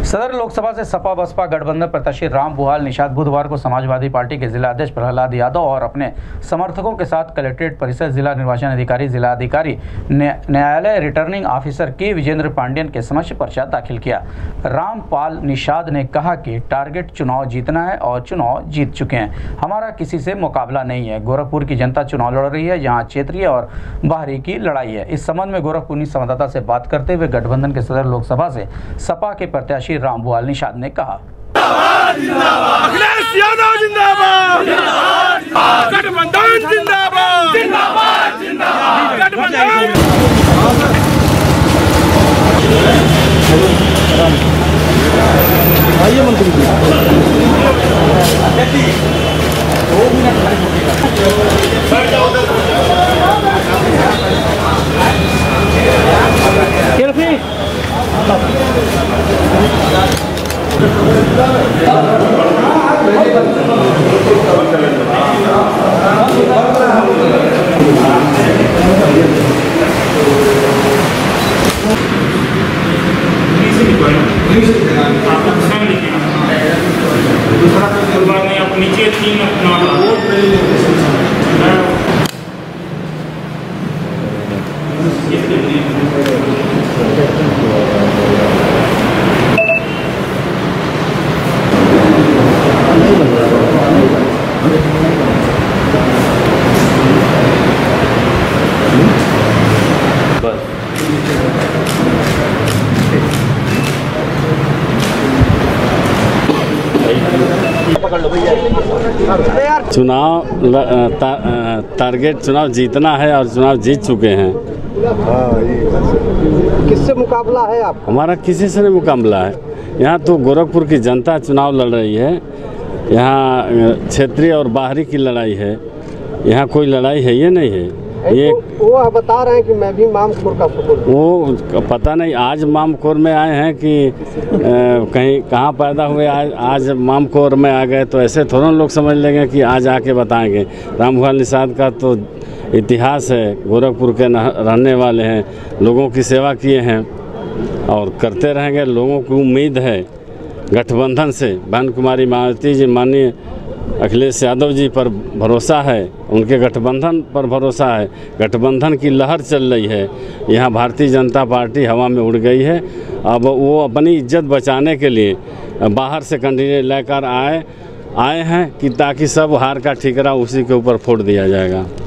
सदर लोकसभा से सपा बसपा गठबंधन प्रत्याशी राम बुहाल निषाद बुधवार को समाजवादी पार्टी के जिला अध्यक्ष प्रहलाद यादव और अपने समर्थकों के साथ कलेक्ट्रेट परिसर जिला निर्वाचन अधिकारी जिलाधिकारी न्यायालय रिटर्निंग ऑफिसर के विजेंद्र पांडेयन के समक्ष पर्चा दाखिल किया। रामपाल निषाद ने कहा कि टारगेट चुनाव जीतना है और चुनाव जीत चुके हैं। हमारा किसी से मुकाबला नहीं है। गोरखपुर की जनता चुनाव लड़ रही है, यहाँ क्षेत्रीय और बाहरी की लड़ाई है। इस संबंध में गोरखपुर संवाददाता से बात करते हुए गठबंधन के सदर लोकसभा से सपा के प्रत्याशी राम बुहाल निषाद ने कहा, अखिलेश यादव जिंदाबाद, गठबंधन जिंदाबाद, जिंदाबाद जिंदाबाद, गठबंधन। आइए मंत्री जी, 2 मिनट नीचे 3 चुनाव टारगेट चुनाव जीतना है और चुनाव जीत चुके हैं। किससे मुकाबला है आप? हमारा किसी से नहीं मुकाबला है। यहाँ तो गोरखपुर की जनता चुनाव लड़ रही है। यहाँ क्षेत्रीय और बाहरी की लड़ाई है। यहाँ कोई लड़ाई है ये नहीं है। ये वो बता रहे हैं कि मैं भी मामखोर का सपोर्ट। वो पता नहीं आज मामखोर में आए हैं कि कहीं कहाँ पैदा हुए आज मामखोर में आ गए, तो ऐसे थोड़ा लोग समझ लेंगे कि आज आके बताएंगे। राम बुहाल निषाद का तो इतिहास है, गोरखपुर के रहने वाले हैं, लोगों की सेवा किए हैं और करते रहेंगे। लोगों को उम्मीद है गठबंधन से, बहन कुमारी मायावती जी, माननीय अखिलेश यादव जी पर भरोसा है, उनके गठबंधन पर भरोसा है। गठबंधन की लहर चल रही है। यहाँ भारतीय जनता पार्टी हवा में उड़ गई है। अब वो अपनी इज्जत बचाने के लिए बाहर से कैंडिडेट लेकर आए हैं कि ताकि सब हार का ठिकरा उसी के ऊपर फोड़ दिया जाएगा।